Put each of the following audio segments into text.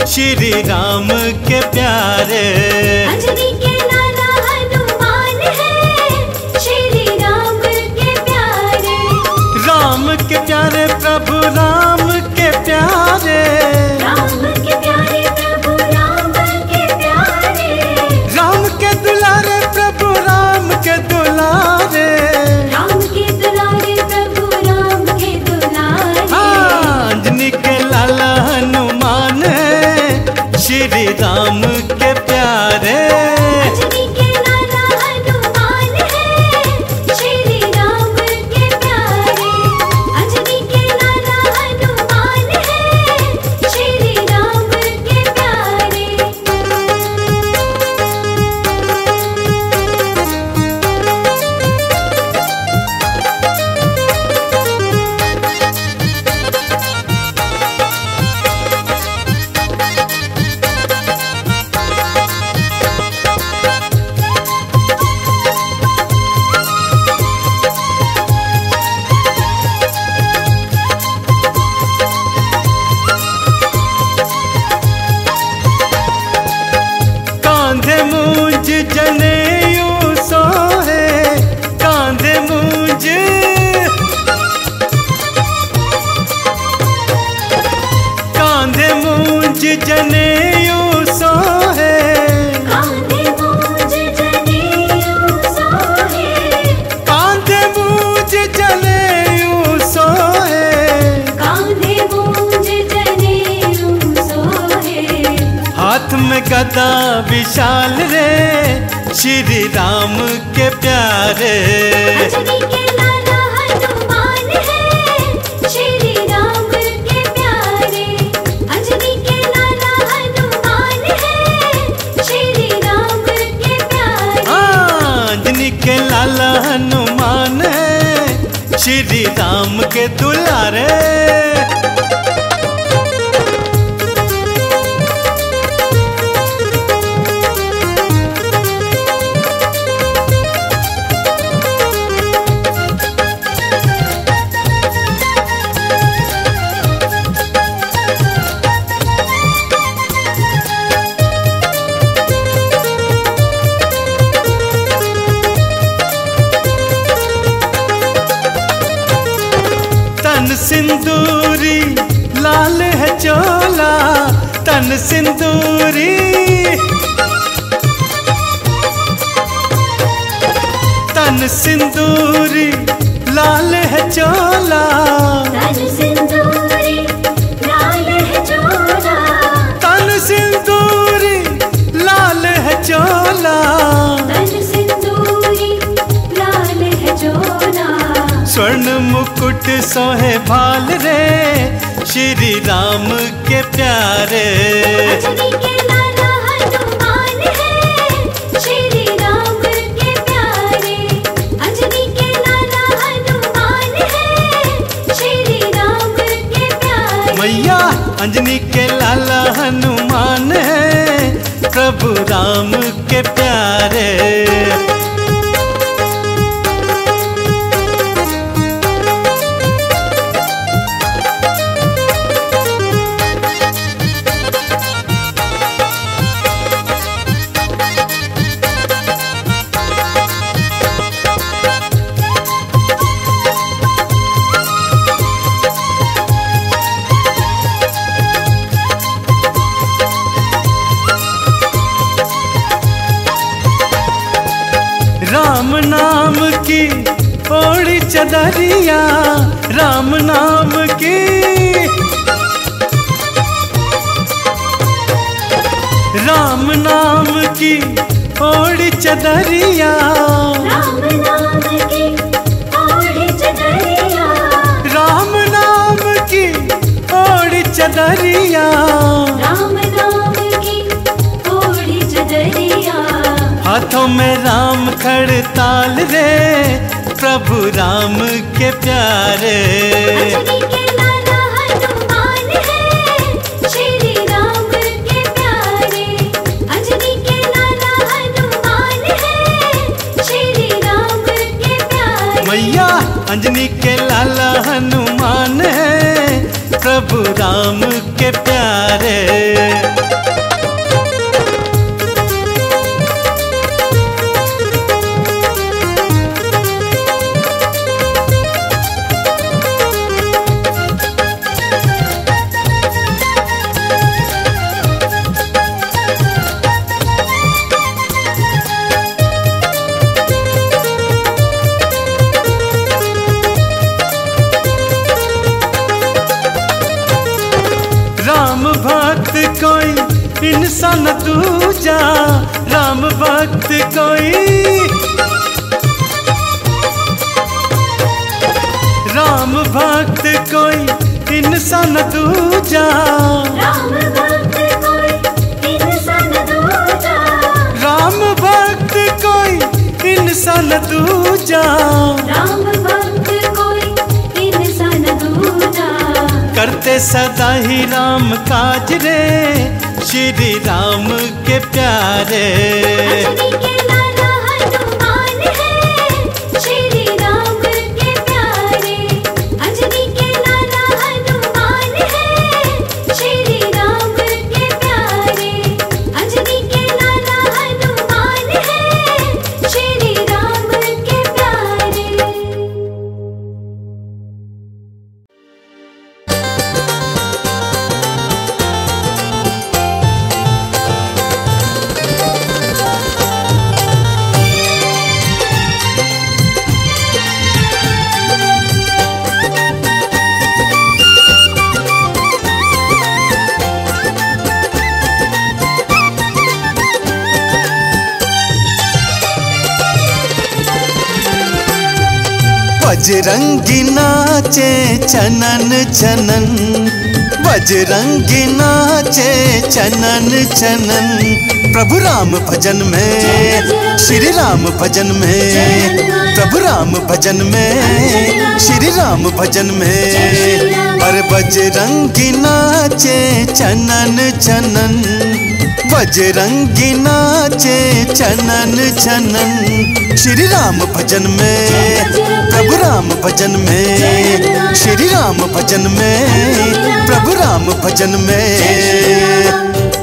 श्री राम के प्यारे। अंजनी के लाला हनुमान है, श्री राम के प्यारे। राम के प्यारे प्रभु राम के प्यारे। राम के प्यारे प्रभु राम के प्यारे। राम के दुलारे प्रभु राम के दुलारे। राम के दुलारे प्रभु राम के दुलारे। हाँ, अंजनी के लाला हनुमान है, श्री राम के प्यारे। अंजनी के लाला हनुमान है, श्री राम के प्यारे। अंजनी के लाला हनुमान है, श्री राम के प्यारे। कांधे मूंज जनेऊ सोहे, कांधे मूंज। कांधे मूंज जनेऊ सोहे। कांधे मूंज जनेऊ सोहे। कांधे मूंज जनेऊ सोहे। कांधे मूंज जनेऊ सोहे। हाथ में गदा विशाल रे, श्री राम के प्यारे। अंजनी के लाला हनुमान है, श्री राम के प्यारे। अंजनी के लाला हनुमान है, श्री राम के प्यारे। हाँ, अंजनी के लाला हनुमान है, श्री राम के दुलारे। तन सिंदूरी लाल है चोला, तन सिंदूरी। तन सिंदूरी लाल है चोला। तन सिंदूरी लाल है चोला। तन सिंदूरी लाल है चोला। तन सिंदूरी लाल है चोला। स्वर्ण मुकुट सोहे भाल रे, श्री राम के प्यारे। अंजनी के लाला हनुमान है, श्री राम के प्यारे। अंजनी के लाला हनुमान है, श्री राम के प्यारे। मैया अंजनी के लाला हनुमान है, प्रभु राम के प्यारे। राम नाम की ओढ़ी चदरिया, राम नाम की। राम नाम की ओढ़ी चदरिया। राम नाम की ओढ़ी चदरिया। राम नाम की ओढ़ी चदरिया। राम नाम की ओढ़ी चदरिया। हाथों में राम खड़ताल रे, प्रभु राम के प्यारे। अंजनी के लाला हनुमान है, श्री राम के प्यारे। अंजनी के लाला हनुमान है, श्री राम के प्यारे। मैया अंजनी के लाला हनुमान है, प्रभु राम के प्यारे। राम भक्त कोई इंसान दूजा, राम भक्त कोई, राम भक्त कोई इंसान दूजा, राम भक्त कोई इंसान दूजा, राम भक्त कोई इंसान दूजा, राम भक्त कोई इंसान दूजा। करते सदा ही राम काज रे, श्री राम के प्यारे। अंजनी के लाला हनुमान है, श्री राम के प्यारे। अंजनी के लाला हनुमान है, श्री राम के प्यारे। अंजनी के लाला हनुमान है, श्री राम के प्यारे। बजरंगी नाचे चनन चनन, बजरंगी नाचे चनन चनन। प्रभु राम भजन में, श्री राम भजन में, प्रभु राम भजन में, श्री राम भजन में। और बजरंगी नाचे चनन चनन, बजरंगी नाचे चनन चनन। श्री राम भजन में, प्रभु राम भजन में, श्री राम भजन में, प्रभु राम भजन में।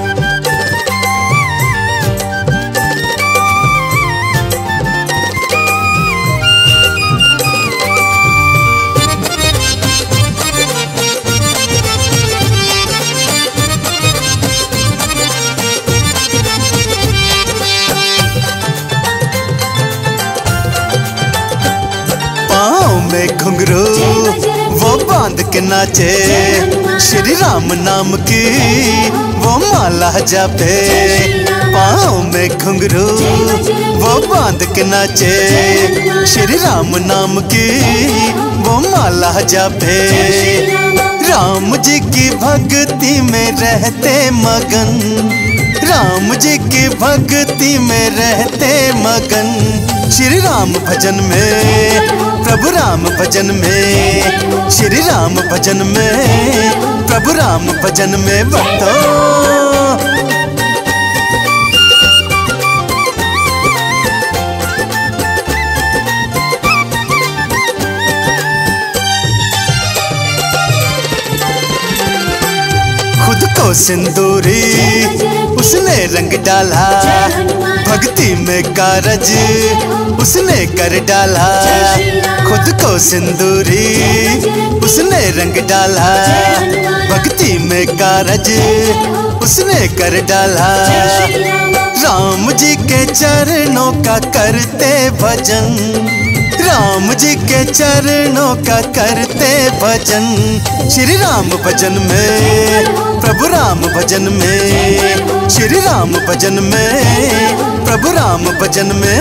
में घुंघरू वो बांध के नाचे, श्री राम नाम की वो माला जापे। पाँव में घुंघरू वो बांध के नाचे, श्री राम नाम की वो माला जापे। राम जी की भक्ति में रहते मगन, राम जी की भक्ति में रहते मगन। श्री राम भजन में, प्रभु राम भजन में, श्री राम भजन में, प्रभु राम भजन में भक्तों। खुद को सिंदूरी उसने रंग डाला, भक्ति में कारज उसने कर डाला। खुद को सिंदूरी उसने रंग डाला, भक्ति में कारज उसने कर डाला। राम जी के चरणों का करते भजन, राम जी के चरणों का करते भजन। श्री राम भजन में, प्रभु राम भजन में, श्री राम भजन में, प्रभु राम भजन में।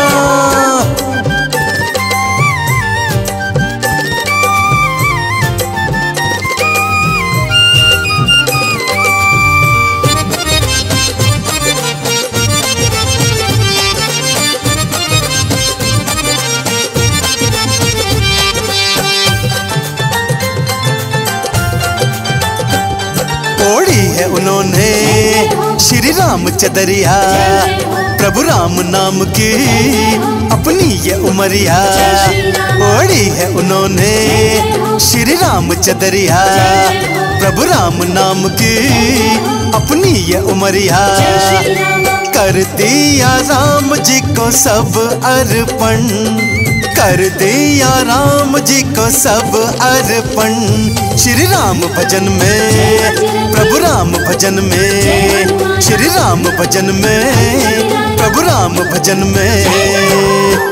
ओढ़ी है उन्होंने श्री राम चदरिया, प्रभु राम नाम की अपनी ये उमरिया। ओढ़ी है उन्होंने श्री राम चदरिया, प्रभु राम नाम की अपनी ये उमरिया कर दिया राम जी को सब अर्पण, कर दिया राम जी को सब अर्पण। श्री राम भजन में प्रभु राम भजन में, श्री राम भजन में प्रभु राम भजन में।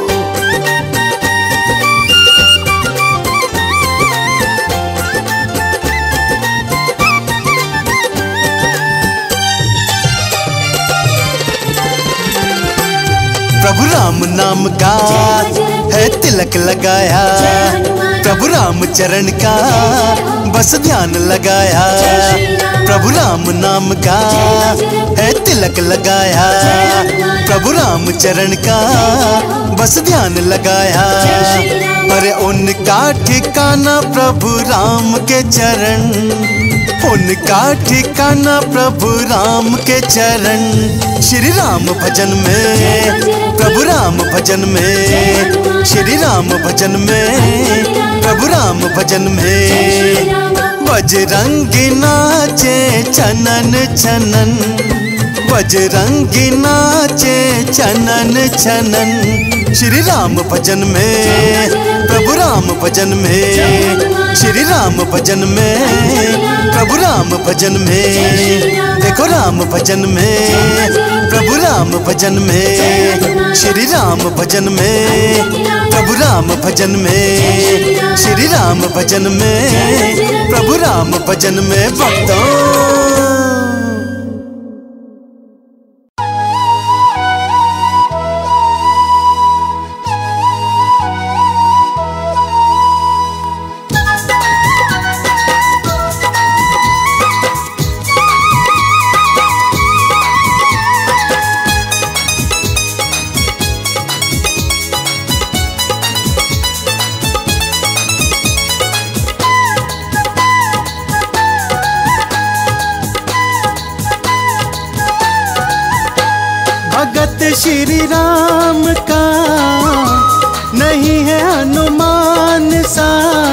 प्रभु राम नाम का है तिलक लगाया, प्रभु राम चरण का बस ध्यान लगाया। प्रभु राम नाम का है तिलक लगाया, प्रभु राम चरण का बस ध्यान लगाया। अरे उनका ठिकाना प्रभु राम के चरण, उनका ठिकाना प्रभु राम के चरण। श्री राम भजन में प्रभु राम भजन में, श्री राम भजन में प्रभु राम भजन में। बजरंगी नाचे चनन छनन, बजरंगी नाचे चनन छनन। श्री राम भजन में प्रभु राम भजन में, श्री राम भजन में प्रभु राम भजन में। देखो राम भजन में प्रभु राम भजन में, श्री राम भजन में प्रभु राम भजन में, श्री राम भजन में प्रभु राम भजन में। भक्तों श्री राम का नहीं है हनुमान सा,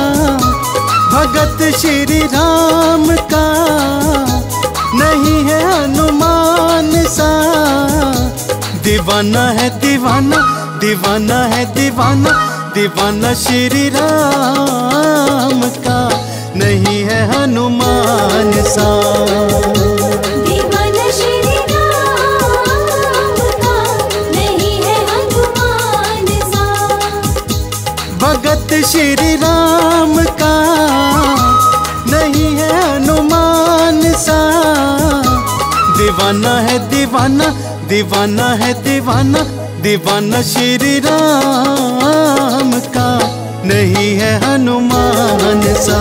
भगत श्री राम का नहीं है हनुमान सा। दीवाना है दीवाना, दीवाना है दीवाना, दीवाना श्री राम का नहीं है हनुमान सा। भगत श्री राम का नहीं है हनुमान सा। दीवाना है दीवाना, दीवाना है दीवाना, दीवाना श्री राम का नहीं है हनुमान सा।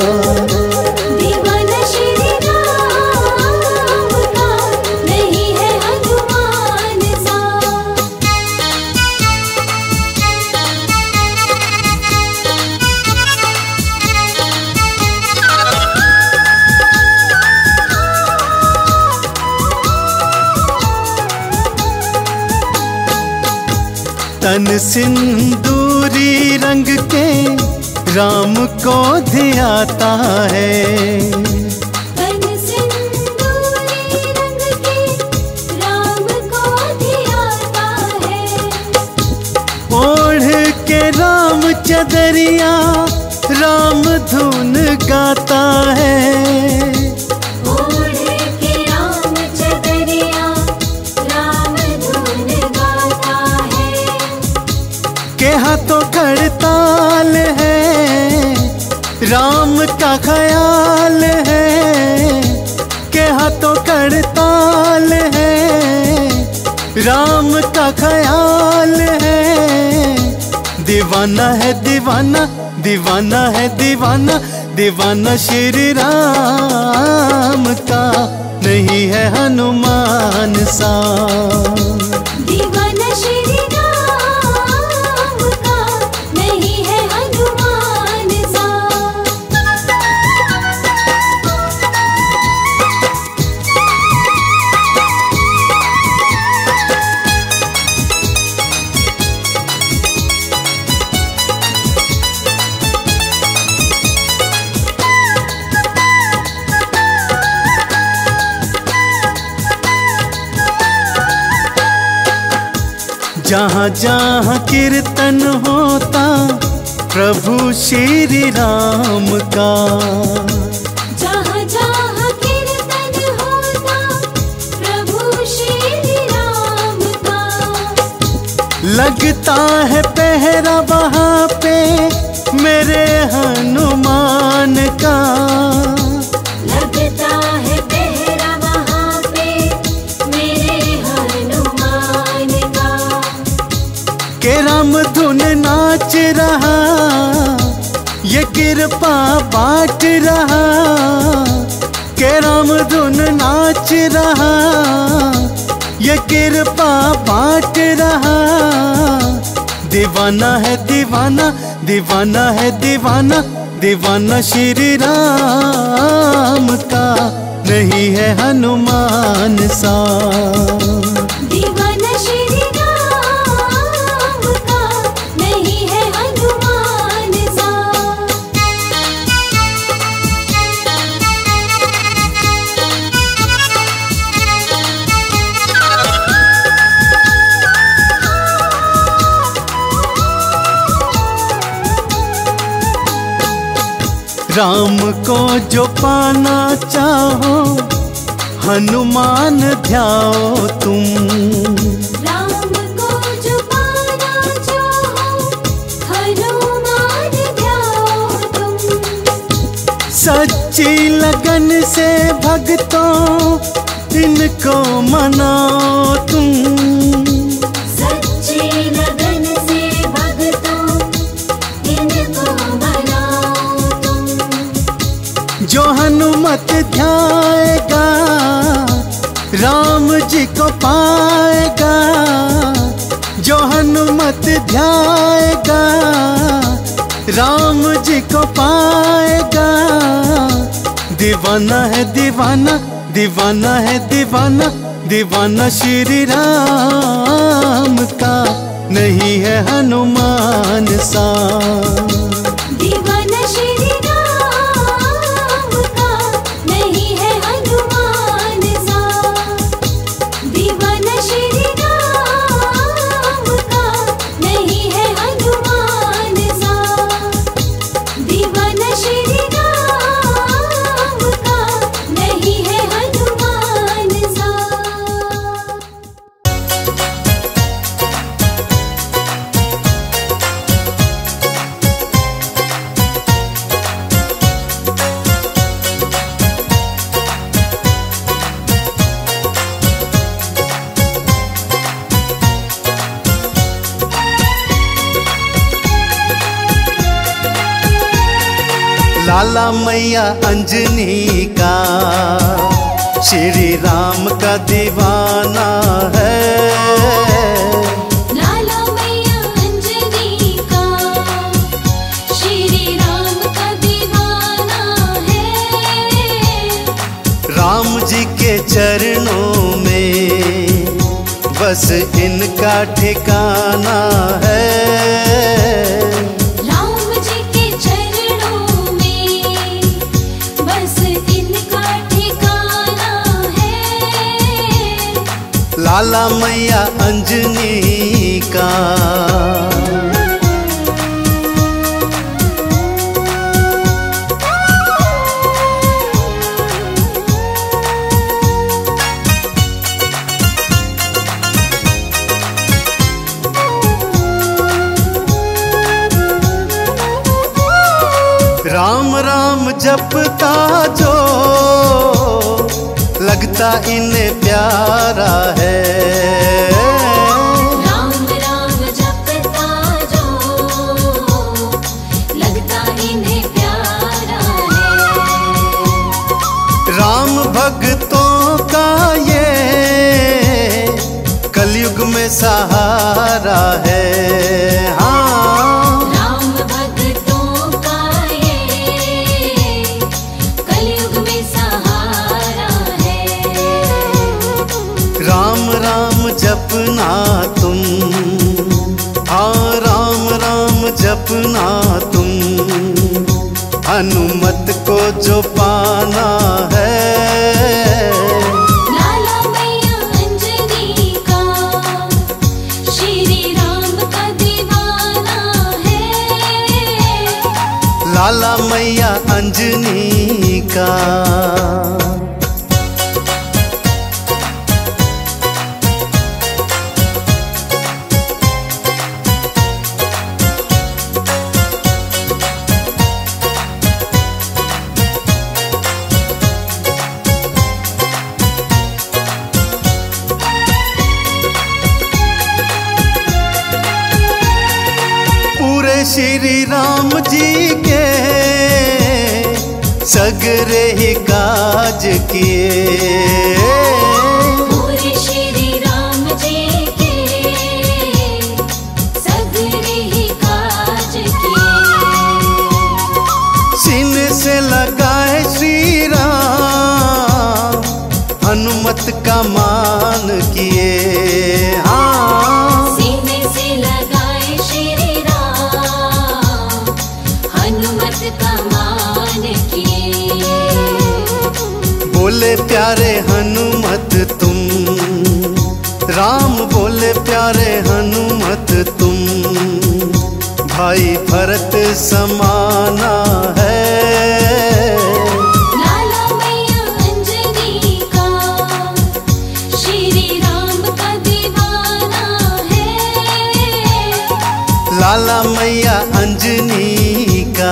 तन सिंदूरी रंग के राम को धियाता है, तन सिंदूरी रंग के राम को धियाता है। ओढ़ के राम चदरिया राम धुन गाता है। के हाथों खड़ताल है राम का ख्याल है, के हाथों खड़ताल है राम का ख्याल है। दीवाना है दीवाना, दीवाना है दीवाना, दीवाना श्री राम का नहीं है हनुमान सा। दीवाना श्री राम का नहीं है हनुमान सा। जहाँ जहाँ कीर्तन होता प्रभु श्री राम का, जहाँ जहाँ कीर्तन होता प्रभु श्री राम का, लगता है पहरा वहाँ पे मेरे हनुमान का, लगता है पहरा वहाँ पे मेरे हनुमान का, के राम धुन नाच रहा ये कृपा बांट रहा, के राम धुन नाच रहा ये कृपा बांट रहा, दीवाना है दीवाना, दीवाना है दीवाना, दीवाना श्री राम का, नहीं है हनुमान सा। दीवाना श्री राम का, नहीं है हनुमान सा। राम को जो पाना चाहो हनुमान ध्याओ तुम, राम को जो पाना चाहो हनुमान ध्याओ तुम, सच्ची लगन से भक्तों इनको मनाओ तुम, सच्ची लगन से भक्तों इनको मनाओ तुम, जो हनुमत ध्याएगा राम जी को पाएगा, जो हनुमत ध्याएगा राम जी को पाएगा, दीवाना है दीवाना, दीवाना है दीवाना, दीवाना श्री राम का, नहीं है हनुमान सा। दीवाना श्री राम का, नहीं है हनुमान सा। दीवाना श्री राम का, नहीं है हनुमान सा। दीवाना श्री राम का, नहीं है हनुमान सा। लाला मैया अंजनी का श्री राम का दीवाना है, लाला मैया अंजनी का श्री राम का दीवाना है, राम जी के चरणों में बस इनका ठिकाना है, राम जी के चरणों में बस इनका ठिकाना है, लाला मैया अंजनी का। राम राम जपता जो लगता इन्हें प्यारा है, राम राम जपता जो लगता इन्हें प्यारा है, राम भक्तों का ये कलयुग में सहारा है, हाँ राम भक्तों का ये कलयुग में सहारा है, राम राम जपना तुम, हाँ राम राम जपना तुम, हनुमत को जो पाना है, लाला मैया अंजनी का श्री श्री राम जी के सगरे ही काज किए। पूरे श्री राम जी के सगरे ही काज किए। सीने से लगाए श्री राम हनुमत का मान किए। हाँ, सीने से लगाए श्री राम हनुमत का मान किए। बोले प्यारे हनुमत तुम, राम बोले प्यारे हनुमत तुम, भाई भरत समाना है। लाला मैया अंजनी का श्री राम का दीवाना है। लाला मैया अंजनी का।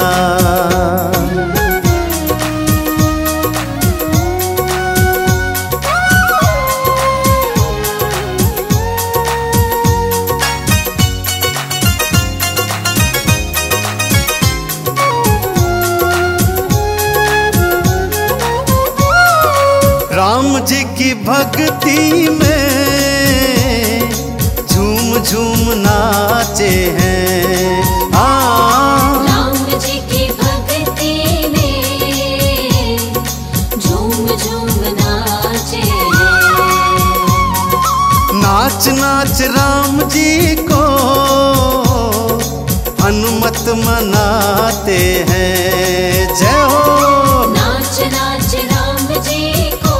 राम जी की भक्ति में झूम झूम नाचे हैं। राम जी की भक्ति में झूम झूम नाचे हैं। नाच नाच राम जी को हनुमत मनाते हैं। जय हो। नाच नाच राम जी को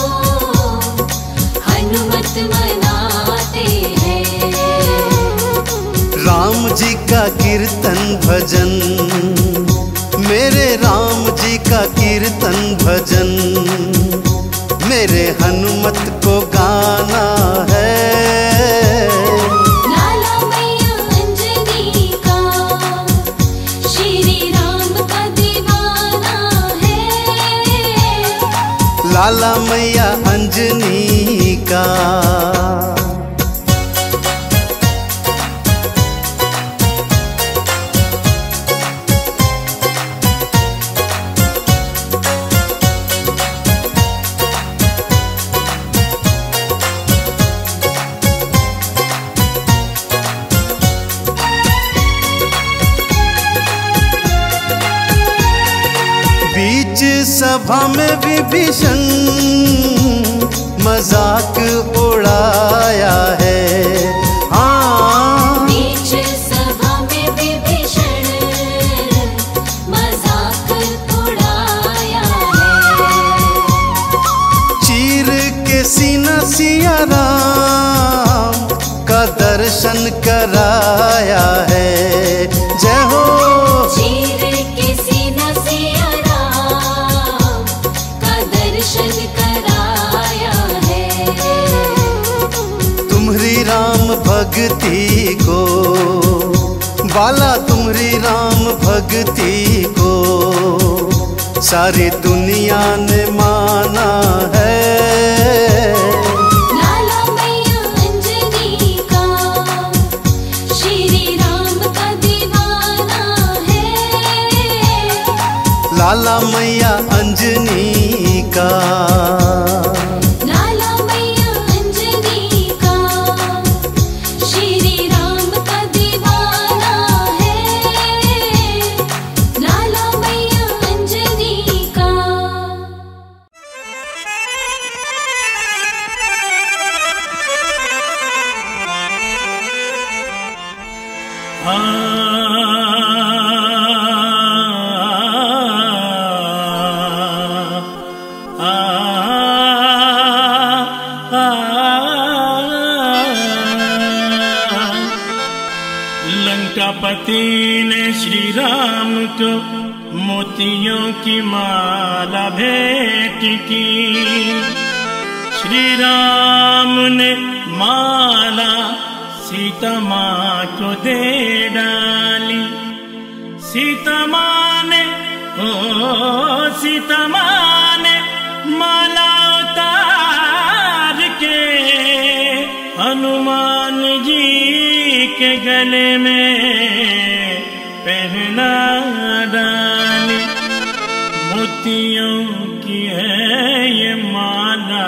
हनुमत मनाते हैं। राम जी का कीर्तन भजन, मेरे राम जी का कीर्तन भजन, मेरे हनुमत को गाना है। लाला मैया अंजनी का श्री राम का दीवाना है। लाला मैया अंजनी का। बीच सभा में विभीषण मजाक उड़ाया है। हाँ, बीच सभा में विभीषण मजाक उड़ाया है। चीर के सीना सिया राम का दर्शन कराया है। जय हो। चीर के सीना सिया राम का दर्शन कराया है। तुम्हारी राम भक्ति को, बाला तुम्हारी राम भक्ति को सारी दुनिया ने माना है। लाला मैया अंजनी का श्री राम का दीवाना है। लाला मैया अंजनी का। लाला मैया अंजनी का श्री राम का दीवाना है। लाला मैया अंजनी का। लंकापति ने श्री राम को मोतियों की माला भेंट की। श्री राम ने माला सीता माँ को दे डाली। सीता माँ ने माला उतार के हनुमान जी के गले में पहना डाली, मोतियों की है ये माला,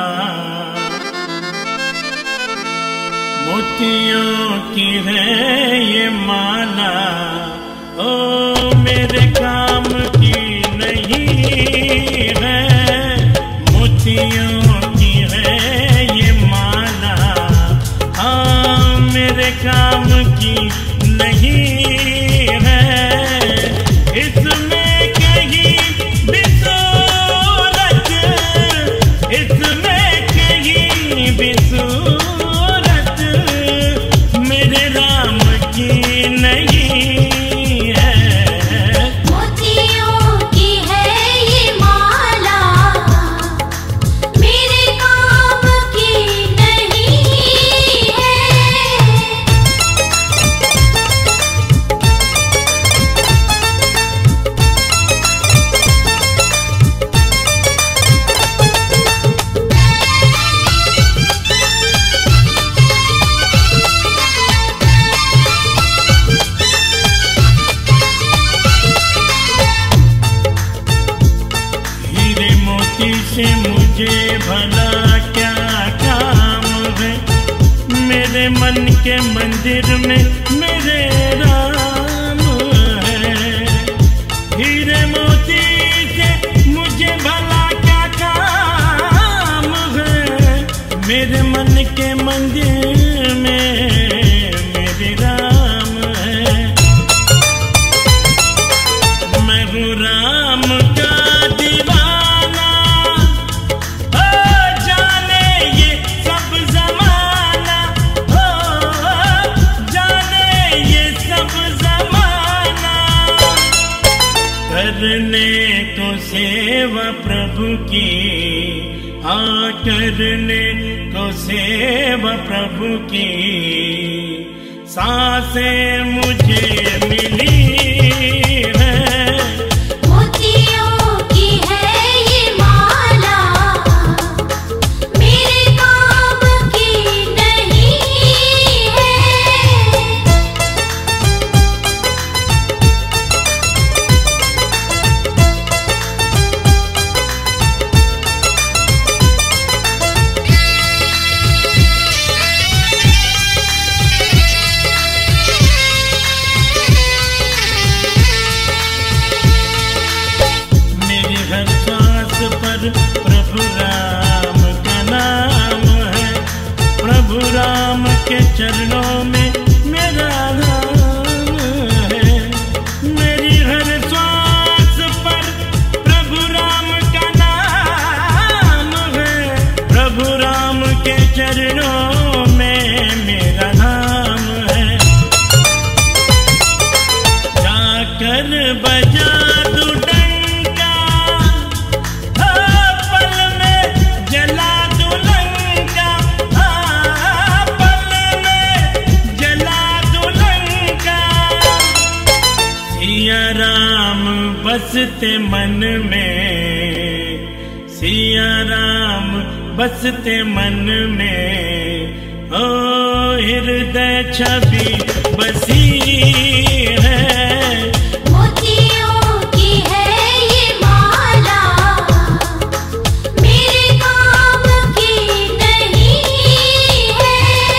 मोतियों की है ये माला, ओ मेरे काम की नहीं है, मोतियों की है ये माला, हाँ मेरे काम की नहीं है, इसमें कहीं भी सूरत, इसमें कहीं भी सूरत मेरे राम की नहीं है, मोतियों की है ये माला, मेरे काम की नहीं है। हीरे मोती से मुझे भला क्या काम है, मेरे मन के मंदिर में मेरे राम है, हीरे मोती से मुझे भला क्या काम है, मेरे मन के मंदिर में मेरे राम है, मैं हूँ राम का दीवाना, हो जाने ये सब जमाना, हो जाने ये सब जमाना, करने को सेवा प्रभु की, हाँ करने को सेवा प्रभु की, सांसें मुझे मिली है, मोतियों की है ये माला, मेरे काम की नहीं है। मेरे हर सांस पर प्रभु राम का नाम है, प्रभु राम के चरणों में मेरा नाम है, मेरी हर सांस पर प्रभु राम का नाम है, प्रभु राम के चरणों में मेरा नाम है, जाकर बजा दूं डंका, हाँ पल में जला दूं लंका, हाँ पल में जला दूं लंका, सिया राम बसते मन में, सिया राम बसते मन में, ओ हृदय छवि बसी है, मोतियों की है ये माला, मेरे काम की नहीं है।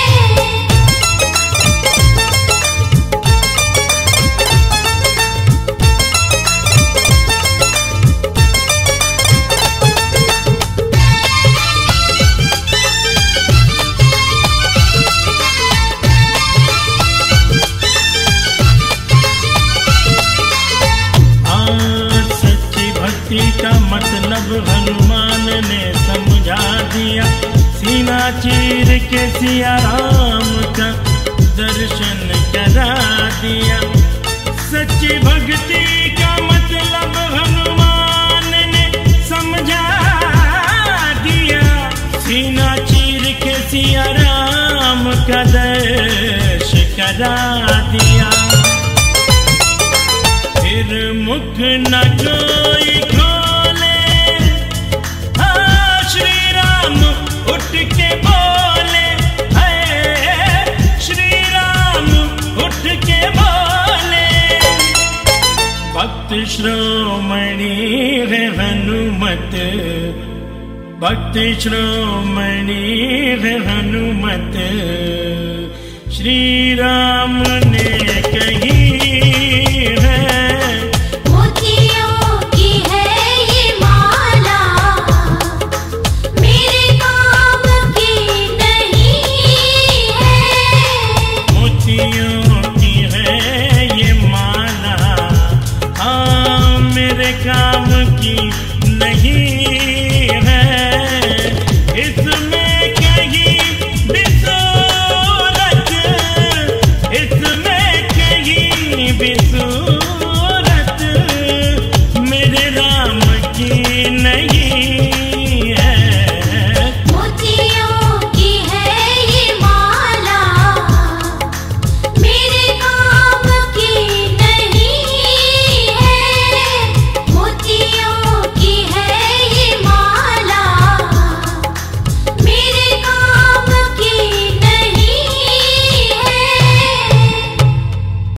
का मतलब हनुमान ने समझा दिया, सीना चीर के सिया राम का दर्शन करा दिया, सच्ची भक्ति का मतलब हनुमान ने समझा दिया, सीना चीर के सिया राम का दर्श करा दिया, फिर मुख न कोई खोले, हाँ श्री राम उठ के बोले, है श्री राम उठ के बोले, भक्त श्रोमणि है हनुमत, श्री राम ने कही